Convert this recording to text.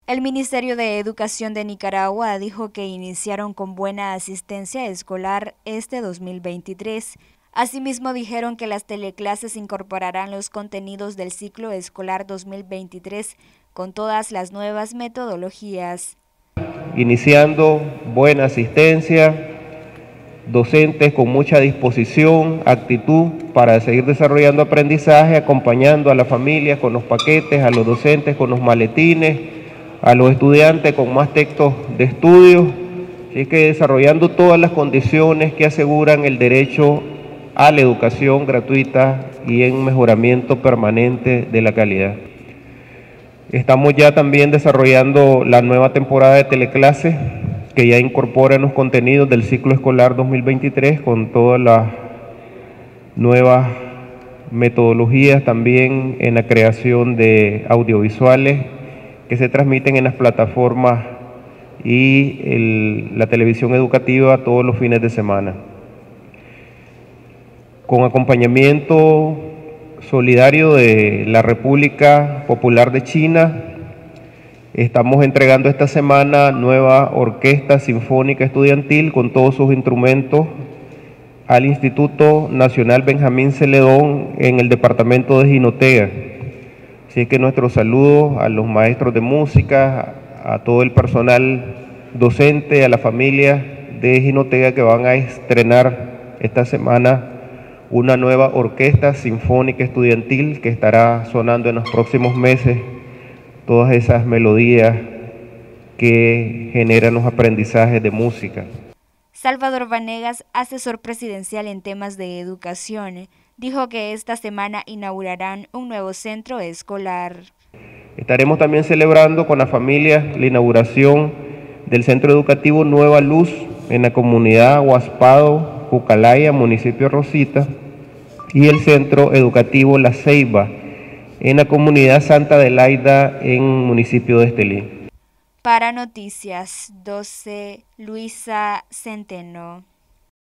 El Ministerio de Educación de Nicaragua dijo que iniciaron con buena asistencia escolar este 2023. Asimismo, dijeron que las teleclases incorporarán los contenidos del ciclo escolar 2023 con todas las nuevas metodologías. Iniciando buena asistencia, docentes con mucha disposición, actitud para seguir desarrollando aprendizaje, acompañando a las familias con los paquetes, a los docentes con los maletines, a los estudiantes con más textos de estudio, así que desarrollando todas las condiciones que aseguran el derecho a la educación gratuita y en mejoramiento permanente de la calidad. Estamos ya también desarrollando la nueva temporada de teleclases que ya incorpora los contenidos del ciclo escolar 2023 con todas las nuevas metodologías también en la creación de audiovisuales que se transmiten en las plataformas y la televisión educativa todos los fines de semana. Con acompañamiento solidario de la República Popular de China, estamos entregando esta semana nueva orquesta sinfónica estudiantil con todos sus instrumentos al Instituto Nacional Benjamín Celedón en el departamento de Jinotega. Así que nuestros saludos a los maestros de música, a todo el personal docente, a la familia de Jinotega que van a estrenar esta semana una nueva orquesta sinfónica estudiantil que estará sonando en los próximos meses todas esas melodías que generan los aprendizajes de música. Salvador Vanegas, asesor presidencial en temas de educación, dijo que esta semana inaugurarán un nuevo centro escolar. Estaremos también celebrando con las familias la inauguración del centro educativo Nueva Luz en la comunidad Huaspado, Jucalaya, municipio Rosita, y el centro educativo La Ceiba en la comunidad Santa Adelaida en municipio de Estelí. Para Noticias 12, Luisa Centeno.